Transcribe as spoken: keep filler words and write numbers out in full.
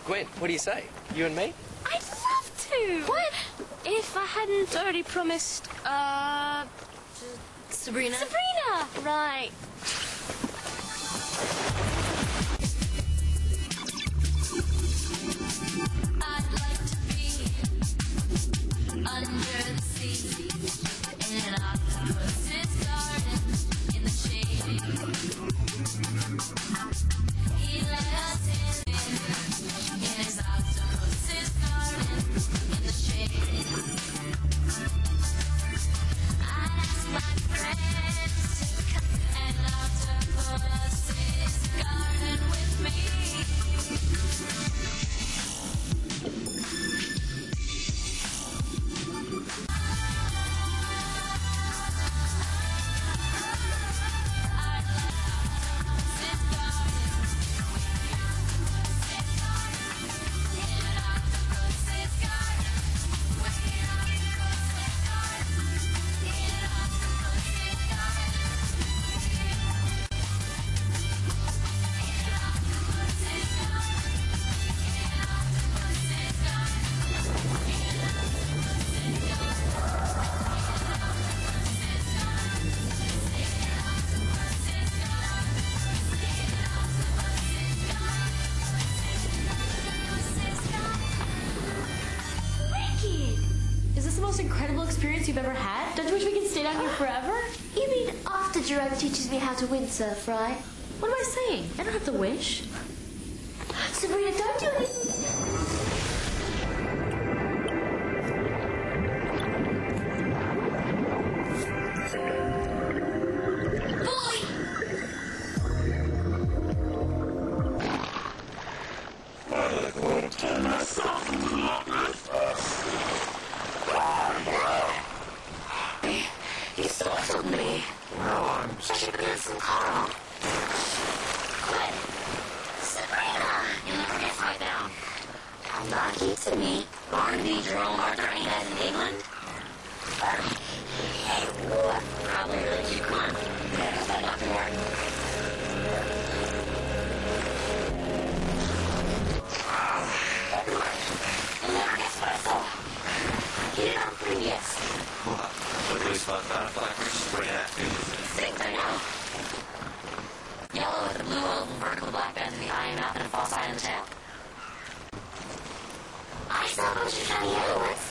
Gwen, what do you say? You and me? I'd love to. What? If I hadn't already promised, uh... Sabrina? Sabrina! Right. I'd like to be under the sea in an octopus's garden in the shade. He let us in in his octopus's garden in the shade. I'd ask my friends to come an octopus's garden with me. Is this the most incredible experience you've ever had? Don't you wish we could stay down here forever? You mean after Jerome teaches me how to windsurf, right? What am I saying? I don't have to wish. Sabrina, don't do anything. You startled me. No, I'm such a handsome Carl. Good. Sabrina, you never get right down. How lucky to meet Barnaby, Jerome, Arthur, any guys in England? Um, hey, what? Probably really cute. Come on. There's that Doctor Martin. You'll never guess what I saw. He did on previous. What do we spot that? Blackfish? What happened? Six, I know. Yellow with the blue oval vertical black bands in the eye and mouth and a false eye in the tail. I saw a bunch of shiny yellow ones.